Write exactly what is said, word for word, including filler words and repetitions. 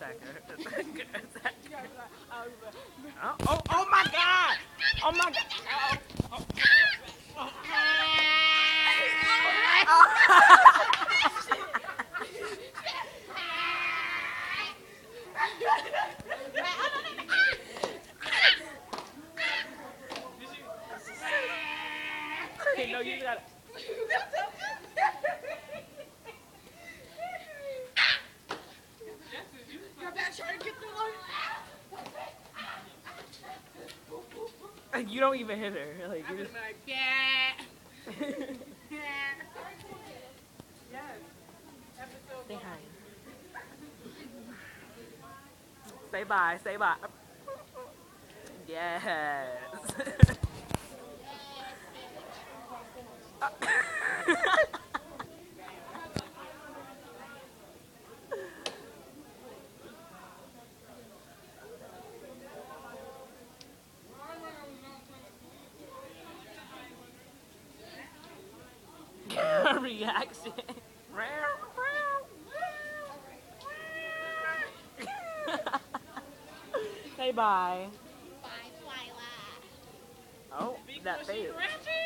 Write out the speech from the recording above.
attacker. Oh, oh, oh my god! Oh my god! Oh, oh. Oh. Okay, no, you gotta. Like, you don't even hit her. Like, you're just like, yeah. Say hi. Say bye. Say bye. Yes. Reaction. Say bye. Bye, Twyla. Oh, that face.